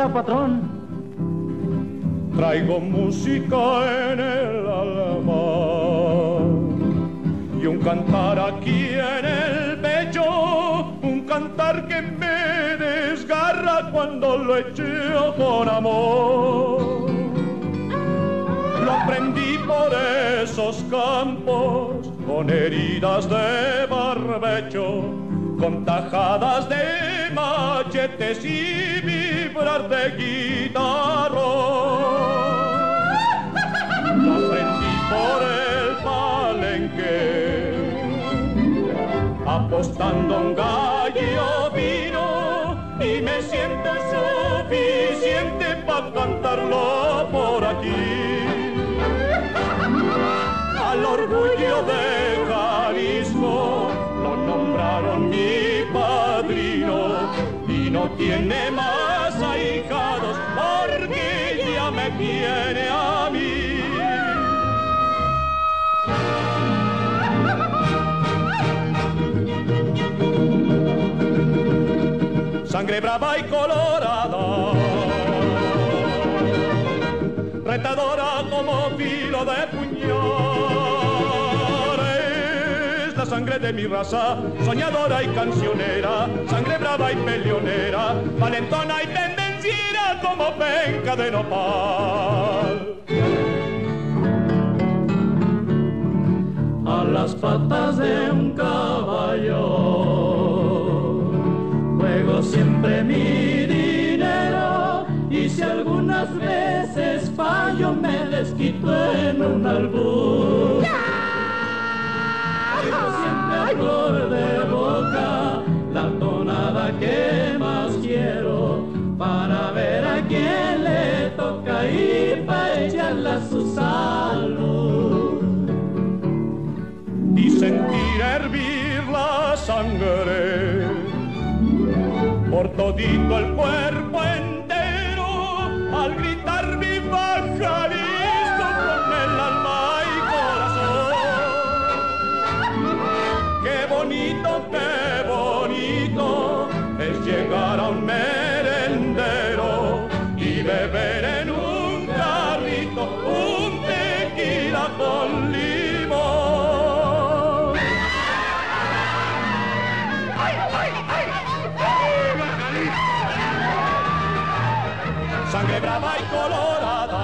música, patrón. Traigo música en el alma y un cantar aquí en el pecho, un cantar que me desgarra cuando lo echo con amor. Lo aprendí por esos campos, con heridas de barbecho, con tajadas de machetes y vibrar de guitarrón. Lo aprendí por el palenque, apostando un gallo vino, y me siento suficiente para cantarlo por aquí. Al orgullo de Jalisco lo nombraron mi padrino y no tiene más ahijados porque ya me tiene a mí. Sangre brava y colorada, retadora como filo de puñal, es la sangre de mi raza, soñadora y cancionera, sangre brava y peleonera, valentona y pendenciera como penca de nopal. A las patas de un caballo juego siempre mi dinero, y si algunas veces fallo me desquito en un albur. Tengo siempre a flor de boca la tonada que más quiero, para ver a quién le toca y para echarle a su salud. Y sentir hervir la sangre por todito el cuerpo entero, al gritar viva Jalisco con el alma y corazón. Qué bonito es llegar a un merendero y beber en un carrito un tequila con limón. Sangre brava y colorada,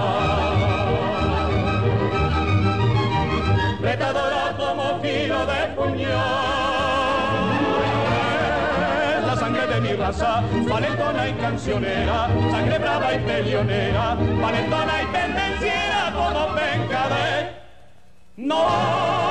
retadora como filo de puñal, es la sangre de mi raza, valentona y cancionera, sangre brava y peleonera, valentona y pendenciera como penca de no.